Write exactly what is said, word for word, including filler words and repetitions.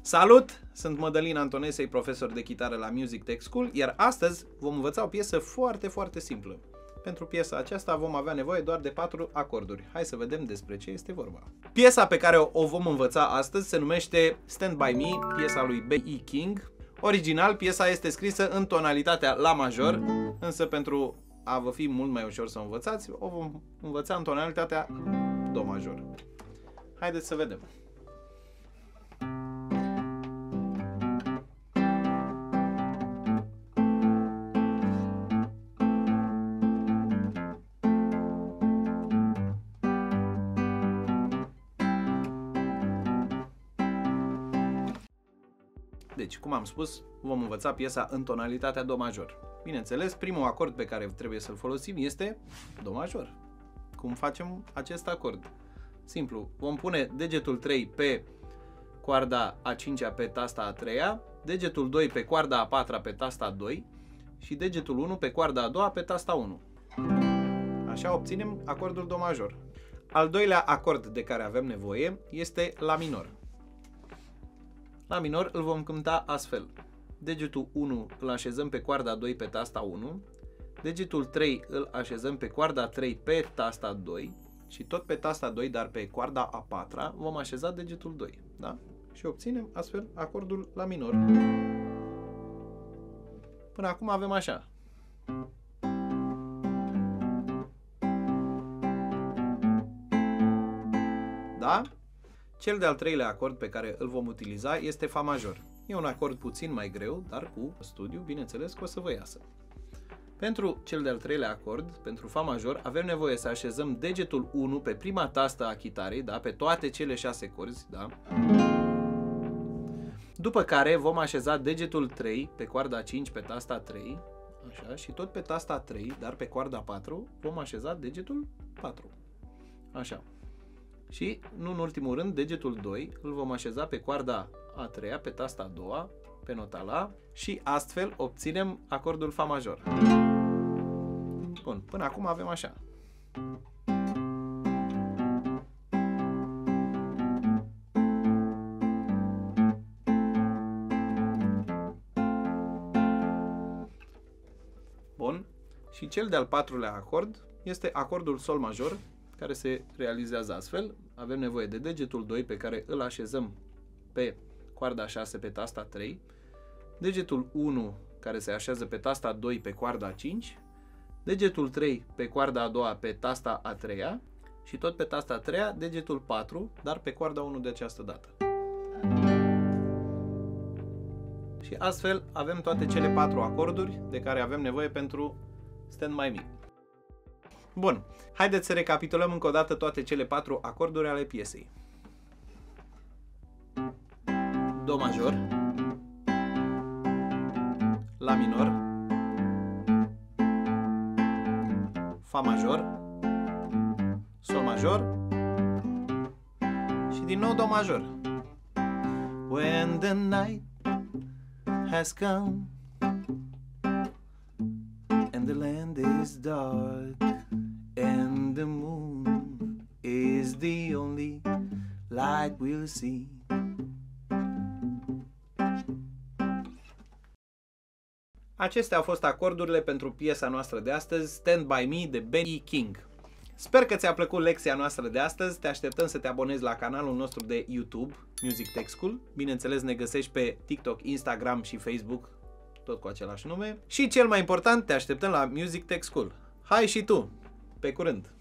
Salut! Sunt Mădălin Antonesei, profesor de chitară la Music Tech School, iar astăzi vom învăța o piesă foarte, foarte simplă. Pentru piesa aceasta vom avea nevoie doar de patru acorduri. Hai să vedem despre ce este vorba. Piesa pe care o vom învăța astăzi se numește Stand By Me, piesa lui B E King. Original, piesa este scrisă în tonalitatea La major, însă pentru a vă fi mult mai ușor să o învățați, o vom învăța în tonalitatea Do major. Haideți să vedem. Deci, cum am spus, vom învăța piesa în tonalitatea Do major. Bineînțeles, primul acord pe care trebuie să-l folosim este Do major. Cum facem acest acord? Simplu, vom pune degetul trei pe coarda a cincea pe tasta a treia, degetul doi pe coarda a patra pe tasta doi și degetul unu pe coarda a doua pe tasta unu. Așa obținem acordul Do major. Al doilea acord de care avem nevoie este La minor. La minor îl vom cânta astfel. Degetul unu îl așezăm pe coarda doi pe tasta unu, degetul trei îl așezăm pe coarda trei pe tasta doi și tot pe tasta doi, dar pe coarda a patra, vom așeza degetul doi. Da? Și obținem astfel acordul La minor. Până acum avem așa. Da? Cel de-al treilea acord pe care îl vom utiliza este Fa major. E un acord puțin mai greu, dar cu studiu, bineînțeles, că o să vă iasă. Pentru cel de-al treilea acord, pentru Fa major, avem nevoie să așezăm degetul unu pe prima tastă a chitarei, da? Pe toate cele șase corzi, da? După care vom așeza degetul trei pe coarda cinci pe tasta trei, așa, și tot pe tasta trei, dar pe coarda patru, vom așeza degetul patru. Așa. Și, nu în ultimul rând, degetul doi îl vom așeza pe coarda a treia, pe tasta a doua, pe nota La și astfel obținem acordul Fa major. Bun, până acum avem așa. Bun, și cel de-al patrulea acord este acordul Sol major, care se realizează astfel. Avem nevoie de degetul doi pe care îl așezăm pe coarda șase pe tasta trei, degetul unu care se așează pe tasta doi pe coarda cinci, degetul trei pe coarda a doua pe tasta a treia și tot pe tasta a treia degetul patru, dar pe coarda unu de această dată. Și astfel avem toate cele patru acorduri de care avem nevoie pentru Stand By Me. Bun, haideți să recapitulăm încă o dată toate cele patru acorduri ale piesei. Do major, La minor, Fa major, Sol major și din nou Do major. When the night has come and the land is dark and the moon is the only light we'll see. Acestea au fost acordurile pentru piesa noastră de astăzi, Stand By Me de B E King. Sper că ți-a plăcut lecția noastră de astăzi, te așteptăm să te abonezi la canalul nostru de YouTube, Music Tech School. Bineînțeles, ne găsești pe TikTok, Instagram și Facebook, tot cu același nume. Și cel mai important, te așteptăm la Music Tech School. Hai și tu! Pe curând!